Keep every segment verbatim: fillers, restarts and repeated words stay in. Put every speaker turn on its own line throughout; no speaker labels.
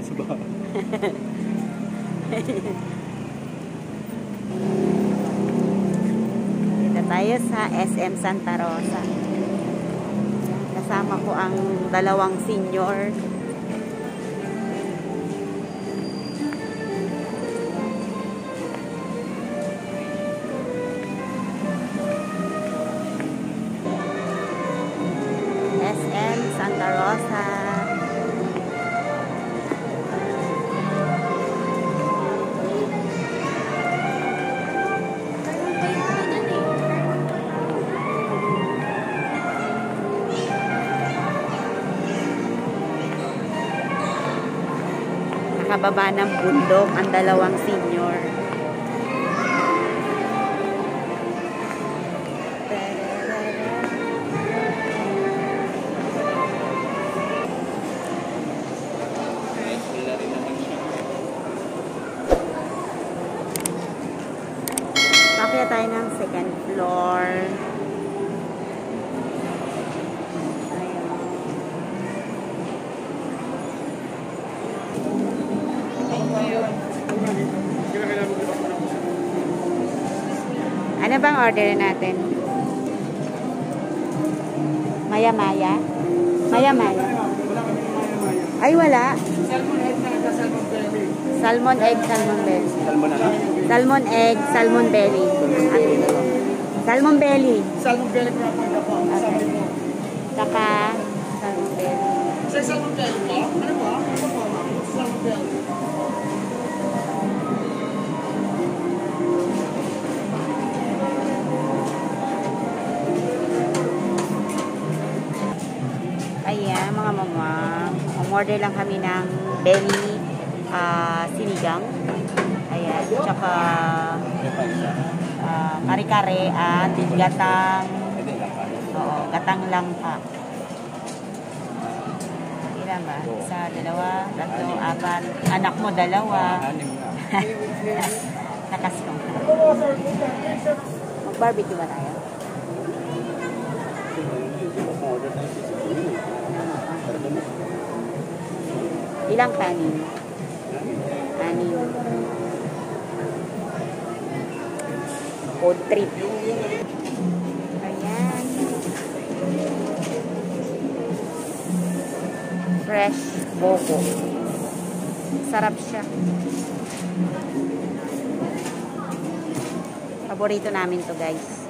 sa bahay.
Dito tayo sa S M Santa Rosa. Kasama ko ang dalawang senior. S M Santa Rosa. Nakababa ng bundok ang dalawang senior. Pakya tayo ng second floor. Ano bang order natin? Maya-maya? Maya-maya? Ay, wala. Salmon egg, salmon belly.
Salmon ano?
Salmon egg, salmon belly. Salmon belly.
Salmon belly ko na po.
Okay. Saka, salmon belly.
Sa salmon belly po? Ano po? Ano po? Salmon belly.
Ayan, mga mama. Umorder lang kami ng belly uh, sinigang. Ayan, tsaka uh, kare-kare at gatang. Oo, gatang lang pa. Ilan ba? Isa, dalawa, tatlo, apat. Anak mo, dalawa. Nakasong. Mag-barbecue ba tayo? Ilang kanin? Kanin. Food trip. Ayan. Fresh boko. Sarap siya. Paborito namin to, guys.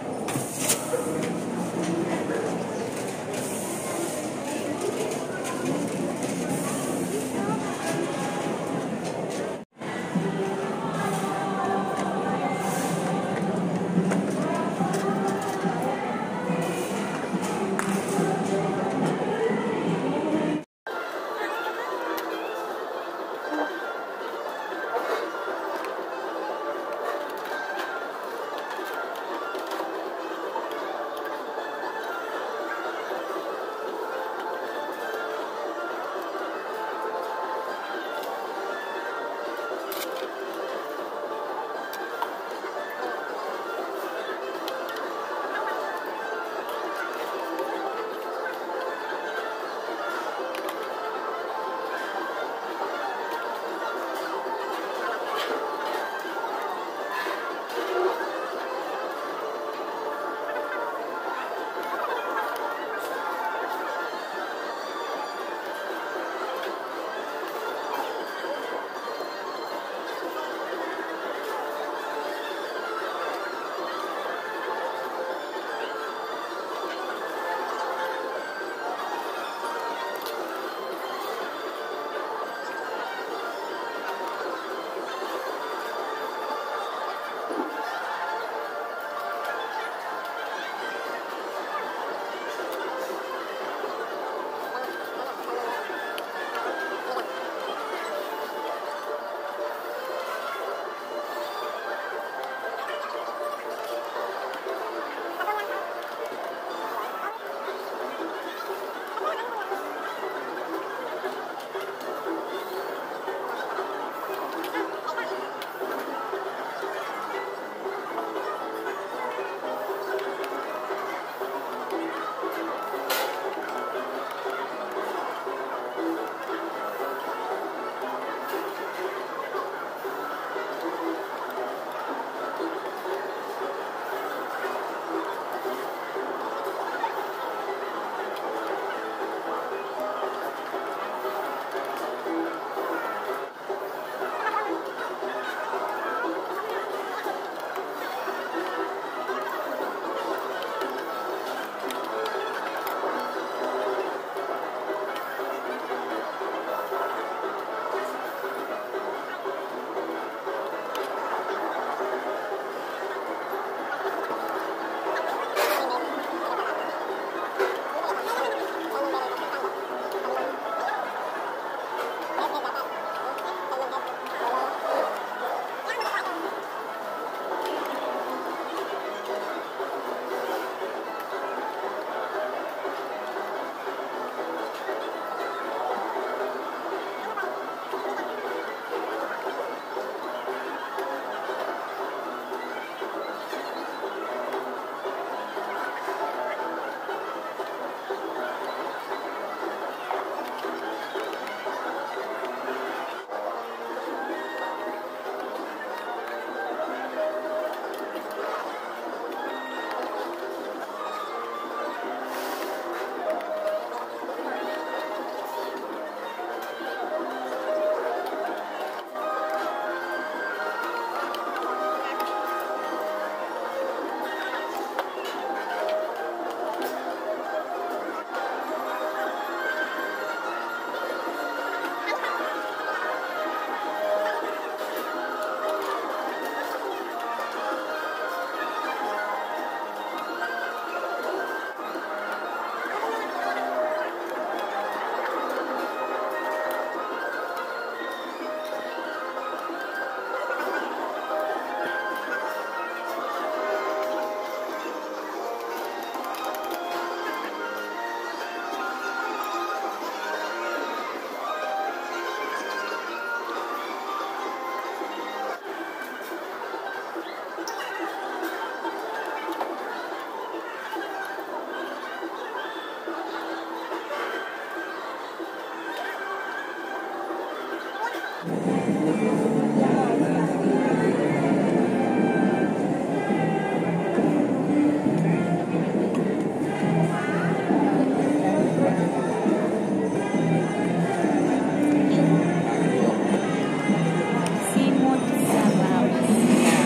Simot sa bawat isa.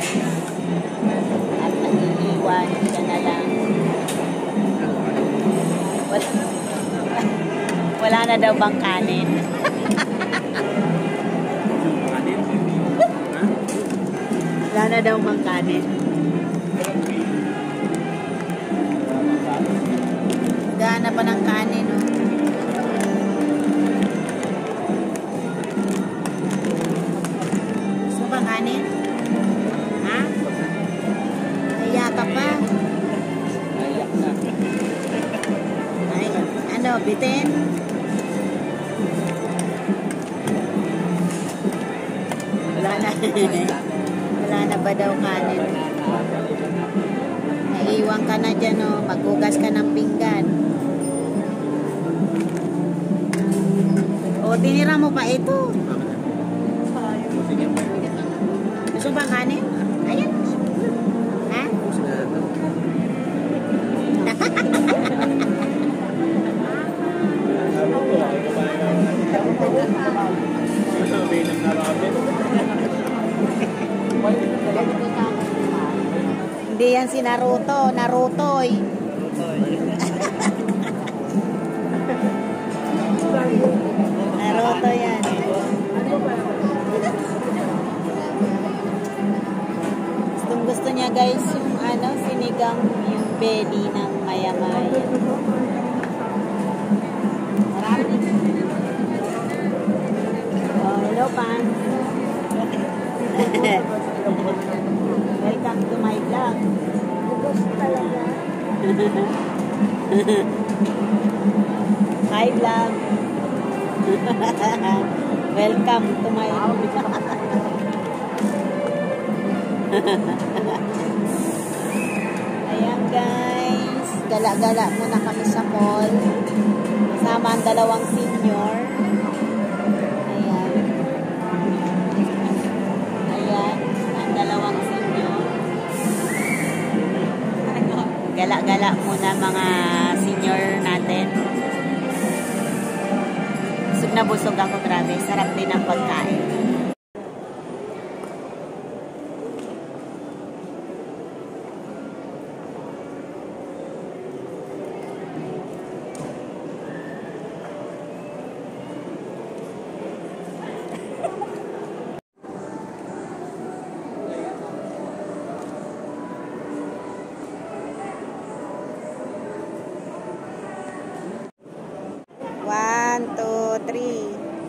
At nag-iiwan ka na lang. Wala, wala na daw bang kanin? Wala na daw bang kanin? Gana pa ng kanin, no? Gusto mo ba kanin? Ha? Kaya ka pa? Ay, ano, bitin? Wala na. Wala na ba daw kanin? Naiiwan ka na dyan, no? Maghugas ka ng pinggan. O, tinira mo pa ito. Gusto ba kanin? Ayan. Ha? Hindi yan si Naruto. Narutoy. Naruto yan. Gustong gusto niya guys yung ano, sinigang yung belly ng mayamay. Marami. Oh, hello Pan. Welcome to my vlog. Talaga. Hi vlog. Welcome to my Ayan guys, gala-gala muna kami sa mall. Kasama ang dalawang senior. Ayan. Ayan, ang dalawang senior. Gala-gala muna mga senior natin. Busog na busog ako, grabe. Sarap din ang pagkain. One, two, three.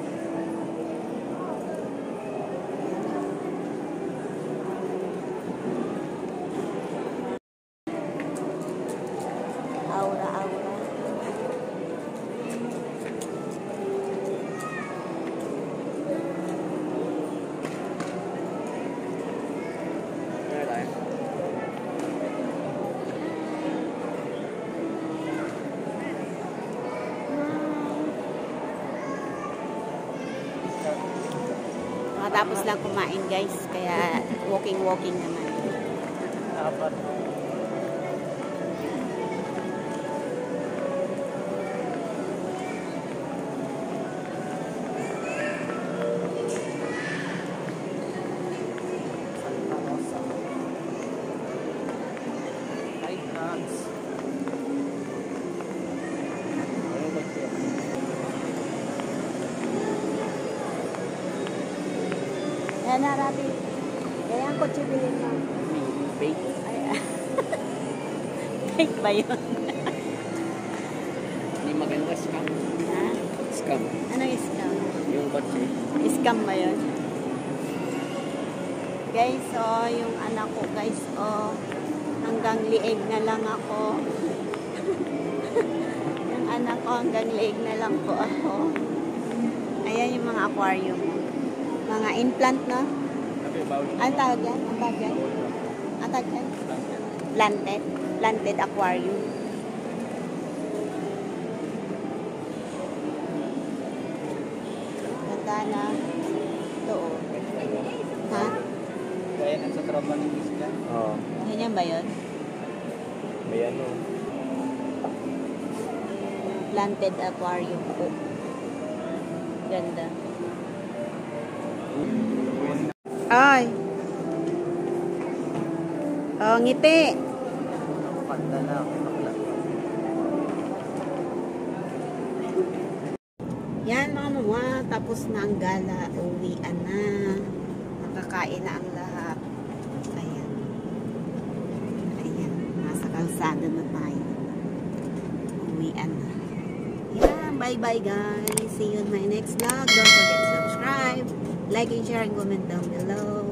Aura, aura. Tapos lang kumain guys, kaya walking-walking naman. Dapat. Yan na, Rabi. Kaya ang kotse bilhin mo. Fake? Ay, fake ba yun?
Hindi maganda, scam.
Ha?
Scam.
Anong scam?
Yung kotse.
Scam ba yun? Guys, oh, yung anak ko, guys, oh, hanggang lieg na lang ako. Yung anak ko, hanggang lieg na lang po ako. Ayan yung mga aquarium. Mga implant, no? Ang tawag yan? Ang tawag yan? Ang tawag yan? Planted. Planted aquarium. Ganda na. oh. Ha?
Kaya nang sa trabaho ng isla.
Oo.
Ganyan ba yun?
May ano.
Planted aquarium po. Ganda. Ay! Oh, ngiti!
Pagda na ako.
Yan mga mama, tapos na ang gala, uwian na. Nakakain na ang lahat. Ayan. Ayan, nasa kalsada na tayo. Uwian na. Yan, bye-bye guys. See you in my next vlog. Don't forget to subscribe, like and share, and comment down below.